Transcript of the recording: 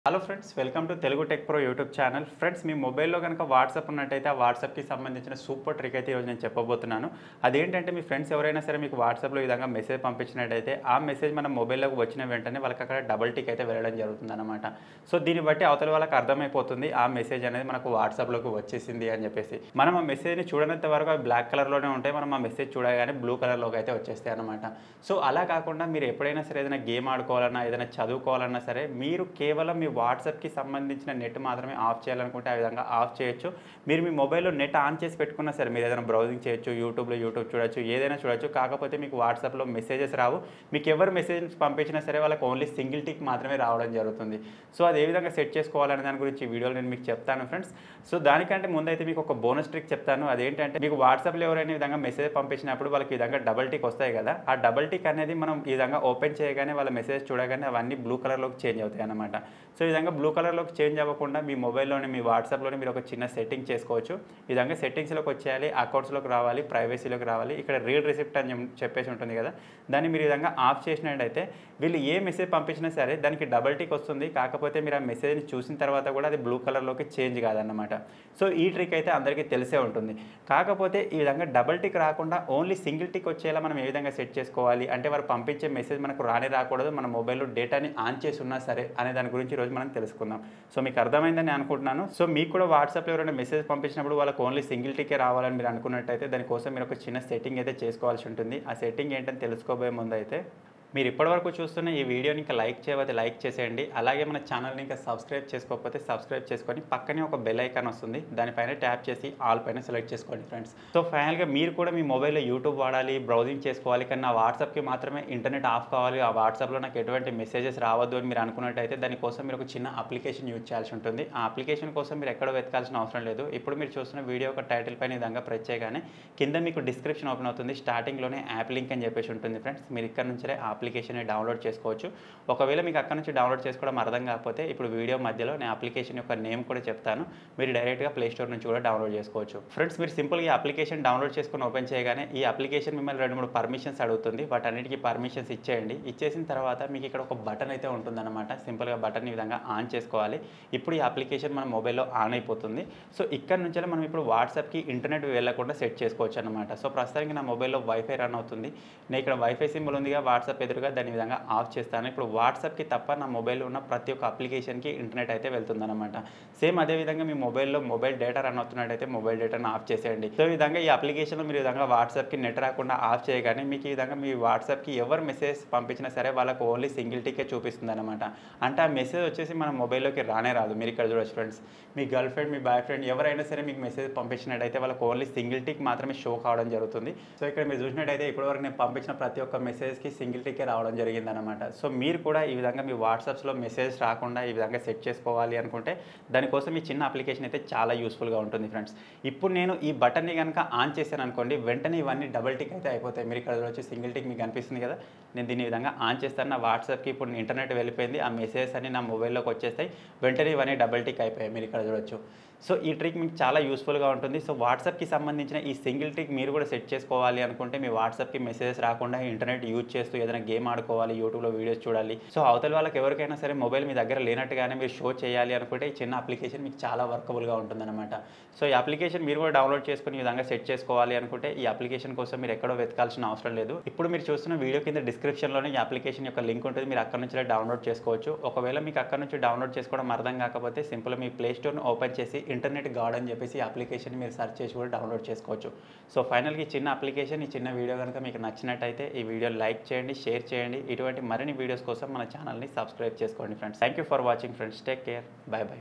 Hello friends, welcome to Telugu tech pro YouTube channel. Friends, మీ మొబైల్లో కనుక వాట్సాప్ ఉన్నట్టయితే ఆ వాట్సాప్కి సంబంధించిన సూపర్ ట్రిక్ అయితే ఈరోజు నేను చెప్పబోతున్నాను. అదేంటంటే, మీ ఫ్రెండ్స్ ఎవరైనా సరే మీకు వాట్సాప్లో ఈ విధంగా మెసేజ్ పంపించినట్టయితే ఆ మెసేజ్ మన మొబైల్లోకి వచ్చిన వెంటనే వాళ్ళకి అక్కడ డబుల్ టిక్ అయితే వెళ్ళడం జరుగుతుందన్నమాట. సో దీన్ని బట్టి అవతల వాళ్ళకి అర్థమైపోతుంది ఆ మెసేజ్ అనేది మనకు వాట్సాప్లోకి వచ్చేసింది అని చెప్పేసి. మనం ఆ మెసేజ్ని చూడనంత వరకు అవి బ్లాక్ కలర్లోనే ఉంటాయి. మనం ఆ మెసేజ్ చూడగానే బ్లూ కలర్లోకి అయితే వచ్చేస్తాయి అనమాట. సో అలా కాకుండా మీరు ఎప్పుడైనా సరే ఏదైనా గేమ్ ఆడుకోవాలన్నా, ఏదైనా చదువుకోవాలన్నా సరే, మీరు కేవలం మీ వాట్సాప్కి సంబంధించిన నెట్ మాత్రమే ఆఫ్ చేయాలనుకుంటే ఆ విధంగా ఆఫ్ చేయొచ్చు. మీరు మీ మొబైల్లో నెట్ ఆన్ చేసి పెట్టుకున్నా సరే, మీరు ఏదైనా బ్రౌజింగ్ చేయొచ్చు, యూట్యూబ్ చూడొచ్చు, ఏదైనా చూడొచ్చు. కాకపోతే మీకు వాట్సాప్లో మెసేజెస్ రావు. మీకు ఎవరు మెసేజ్ పంపించినా సరే వాళ్ళకి ఓన్లీ సింగిల్ టిక్ మాత్రమే రావడం జరుగుతుంది. సో అది ఏ విధంగా సెట్ చేసుకోవాలనే దాని గురించి ఈ వీడియోలో నేను మీకు చెప్తాను ఫ్రెండ్స్. సో దానికంటే ముందైతే మీకు ఒక బోనస్ ట్రిక్ చెప్తాను. అదేంటంటే, మీకు వాట్సాప్లో ఎవరైనా ఈ విధంగా మెసేజ్ పంపించినప్పుడు వాళ్ళకి ఈ విధంగా డబల్ టిక్ వస్తాయి కదా. ఆ డబల్ టిక్ అనేది మనం ఈ విధంగా ఓపెన్ చేయగానే వాళ్ళ మెసేజ్ చూడగానే అవన్నీ బ్లూ కలర్లోకి చేంజ్ అవుతాయి అన్నమాట. సో ఈ విధంగా బ్లూ కలర్లోకి చేంజ్ అవ్వకుండా మీ మొబైల్లోనే, మీ వాట్సాప్లోనే మీరు ఒక చిన్న సెట్టింగ్ చేసుకోవచ్చు. ఈ విధంగా సెట్టింగ్స్లోకి వచ్చేయాలి, అకౌంట్స్లోకి రావాలి, ప్రైవసీలోకి రావాలి. ఇక్కడ రీడ్ రిసిప్ట్ అని చెప్పేసి ఉంటుంది కదా, దాన్ని మీరు ఈ విధంగా ఆఫ్ చేసినట్టయితే వీళ్ళు ఏ మెసేజ్ పంపించినా సరే దానికి డబల్ టిక్ వస్తుంది. కాకపోతే మీరు ఆ మెసేజ్ని చూసిన తర్వాత కూడా అది బ్లూ కలర్లోకి చేంజ్ కాదన్నమాట. సో ఈ ట్రిక్ అయితే అందరికీ తెలిసే ఉంటుంది. కాకపోతే ఈ విధంగా డబల్ టిక్ రాకుండా ఓన్లీ సింగిల్ టిక్ వచ్చేలా మనం ఏ విధంగా సెట్ చేసుకోవాలి అంటే, వారు పంపించే మెసేజ్ మనకు రాకూడదు, మన మొబైల్లో డేటాని ఆన్ చేసి ఉన్నా సరే అనే దాని గురించి ఈరోజు మనం తెలుసుకుందాం. సో మీకు అర్థమైందని అనుకుంటున్నాను. సో మీకు కూడా వాట్సాప్లో ఎవరైనా మెసేజ్ పంపించినప్పుడు వాళ్ళకి ఓన్లీ సింగిల్ టికే రావాలని మీరు అనుకున్నట్టయితే దానికోసం మీరు ఒక చిన్న సెట్టింగ్ అయితే చేసుకోవాల్సి ఉంటుంది. ఆ సెట్టింగ్ ఏంటని తెలుసుకోబోయే ముందు అయితే, మీరు ఇప్పటివరకు చూస్తున్న ఈ వీడియోని ఇంకా లైక్ చేయకపోతే లైక్ చేసేయండి. అలాగే మన ఛానల్ని ఇంకా సబ్స్క్రైబ్ చేసుకోకపోతే సబ్స్క్రైబ్ చేసుకొని పక్కనే ఒక బెల్ ఐకాన్ వస్తుంది, దానిపైన ట్యాప్ చేసి ఆల్ పైన సెలెక్ట్ చేసుకోండి ఫ్రెండ్స్. సో ఫైనల్గా మీరు కూడా మీ మొబైల్లో యూట్యూబ్ వాడాలి, బ్రౌజింగ్ చేసుకోవాలి, కానీ నా వాట్సాప్కి మాత్రమే ఇంటర్నెట్ ఆఫ్ కావాలి, ఆ వాట్సాప్లో నాకు ఎటువంటి మెసేజెస్ రావద్దు అని మీరు అనుకున్నట్టయితే దానికోసం మీరు ఒక చిన్న అప్లికేషన్ యూజ్ చేయాల్సి ఉంటుంది. ఆ అప్లికేషన్ కోసం మీరు ఎక్కడో వెతకాల్సిన అవసరం లేదు. ఇప్పుడు మీరు చూస్తున్న వీడియో ఒక టైటిల్ పైన ఈ విధంగా ప్రెస్ చేయగానే కింద మీకు డిస్క్రిప్షన్ ఓపెన్ అవుతుంది. స్టార్టింగ్లోనే యాప్ లింక్ అని చెప్పేసి ఉంటుంది ఫ్రెండ్స్. మీరు ఇక్కడ నుంచే అప్లికేషన్ని డౌన్లోడ్ చేసుకోవచ్చు. ఒకవేళ మీకు అక్కడ నుంచి డౌన్లోడ్ చేసుకోవడం అర్థం కాకపోతే ఇప్పుడు వీడియో మధ్యలో నేను అప్లికేషన్ యొక్క నేమ్ కూడా చెప్తాను, మీరు డైరెక్ట్గా ప్లే స్టోర్ నుంచి కూడా డౌన్లోడ్ చేసుకోవచ్చు. ఫ్రెండ్స్, మీరు సింపుల్గా ఈ అప్లికేషన్ డౌన్లోడ్ చేసుకొని ఓపెన్ చేయగానే ఈ అప్లికేషన్ మిమ్మల్ని 2-3 పర్మిషన్స్ అడుగుతుంది. వాటన్నిటికీ పర్మిషన్స్ ఇచ్చేయండి. ఇచ్చేసిన తర్వాత మీకు ఇక్కడ ఒక బటన్ అయితే ఉంటుందన్నమాట. సింపుల్గా బటన్ ఈ విధంగా ఆన్ చేసుకోవాలి. ఇప్పుడు ఈ అప్లికేషన్ మన మొబైల్లో ఆన్ అయిపోతుంది. సో ఇక్కడ నుంచి మనం ఇప్పుడు వాట్సాప్కి ఇంటర్నెట్ వెళ్ళకుండా సెట్ చేసుకోవచ్చు అనమాట. సో ప్రస్తుతానికి నా మొబైల్లో వైఫై రన్ అవుతుంది. నేను ఇక్కడ వైఫై సింబల్ ఉందిగా వాట్సాప్ ఎదురుగా, దాని విధంగా ఆఫ్ చేస్తాను. ఇప్పుడు వాట్సాప్కి తప్ప నా మొబైల్లో ఉన్న ప్రతి ఒక్క అప్లికేషన్కి ఇంటర్నెట్ అయితే వెళ్తుందన్నమాట. సేమ్ అదేవిధంగా మీ మొబైల్లో మొబైల్ డేటా రన్ అవుతున్నట్టయితే మొబైల్ డేటాను ఆఫ్ చేసేయండి. సో ఈ విధంగా ఈ అప్లికేషన్లో మీరు ఈ విధంగా వాట్సాప్కి నెట్ రాకుండా ఆఫ్ చేయగానే మీకు ఈ విధంగా మీ వాట్సాప్కి ఎవరు మెసేజ్ పంపించినా సరే వాళ్ళకు ఓన్లీ సింగిల్ టికే చూపిస్తుంది అనమాట. అంటే ఆ మెసేజ్ వచ్చేసి మన మొబైల్లోకి రాదు. మీరు ఇక్కడ చూడొచ్చు ఫ్రెండ్స్, మీ గర్ల్ ఫ్రెండ్, మీ బాయ్ ఫ్రెండ్ ఎవరైనా సరే మీకు మెసేజ్ పంపించినట్టయితే వాళ్ళకి ఓన్లీ సింగిల్ టిక్ మాత్రమే షో కావడం జరుగుతుంది. సో ఇక్కడ మీరు చూసినట్టయితే ఇప్పటివరకు నేను పంపించిన ప్రతి ఒక్క మెసేజ్కి సింగిల్ టికే రావడం జరిగిందనమాట. సో మీరు కూడా ఈ విధంగా మీ వాట్సాప్స్లో మెసేజ్ రాకుండా ఈ విధంగా సెట్ చేసుకోవాలి అనుకుంటే దానికోసం ఈ చిన్న అప్లికేషన్ అయితే చాలా యూస్ఫుల్గా ఉంటుంది ఫ్రెండ్స్. ఇప్పుడు నేను ఈ బటన్ని కనుక ఆన్ చేశాను అనుకోండి, వెంటనే ఇవన్నీ డబుల్ టిక్ అయితే అయిపోతాయి. మీరు ఇక్కడ వచ్చి సింగిల్ టిక్ మీకు కనిపిస్తుంది కదా, నేను దీన్ని ఈ విధంగా ఆన్ చేస్తాను. నా వాట్సాప్కి ఇప్పుడు ఇంటర్నెట్ వెళ్ళిపోయింది, ఆ మెసేజెస్ అన్ని నా మొబైల్లోకి వచ్చేస్తాయి. వెంటనే ఇవన్నీ డబుల్ టిక్ అయిపోయాయి, మీరు ఇక్కడ చూడొచ్చు. సో ఈ ట్రిక్ మీకు చాలా యూస్ఫుల్గా ఉంటుంది. సో వాట్సాప్కి సంబంధించిన ఈ సింగిల్ ట్రిక్ మీరు కూడా సెట్ చేసుకోవాలి అనుకుంటే, మీ వాట్సాప్కి మెసేజెస్ రాకుండా ఇంటర్నెట్ యూజ్ చేస్తూ ఏదైనా గేమ్ ఆడుకోవాలి, యూట్యూబ్లో వీడియోస్ చూడాలి, సో అవతల వాళ్ళకి ఎవరికైనా సరే మొబైల్ మీ దగ్గర లేనట్టుగానే మీరు షో చేయాలి అనుకుంటే ఈ చిన్న అప్లికేషన్ మీకు చాలా వర్కబుల్గా ఉంటుందన్నమాట. సో ఈ అప్లికేషన్ మీరు కూడా డౌన్లోడ్ చేసుకుని ఈ విధంగా సెట్ చేసుకోవాలి అనుకుంటే ఈ అప్లికేషన్ కోసం మీరు ఎక్కడో వెతకాల్సిన అవసరం లేదు. ఇప్పుడు మీరు చూస్తున్న వీడియో కింద డిస్క్రిప్షన్లోనే ఈ అప్లికేషన్ యొక్క లింక్ ఉంటుంది, మీరు అక్కడ నుంచి డౌన్లోడ్ చేసుకోవచ్చు. ఒకవేళ మీకు అక్కడ నుంచి డౌన్లోడ్ చేసుకోవడం అర్థం కాకపోతే సింపుల్గా మీ ప్లే స్టోర్ని ఓపెన్ చేసి ఇంటర్నెట్ గార్డ్ అని చెప్పేసి ఈ అప్లికేషన్ మీరు సెర్చ్ చేసి కూడా డౌన్లోడ్ చేసుకోవచ్చు. సో ఫైనల్గా ఈ చిన్న అప్లికేషన్, ఈ చిన్న వీడియో కనుక మీకు నచ్చినట్టయితే ఈ వీడియో లైక్ చేయండి, షేర్ చేయండి. ఇటువంటి మరిన్ని వీడియోస్ కోసం మన ఛానల్ని సబ్స్క్రైబ్ చేసుకోండి friends. Thank you for watching friends. Take care. Bye by.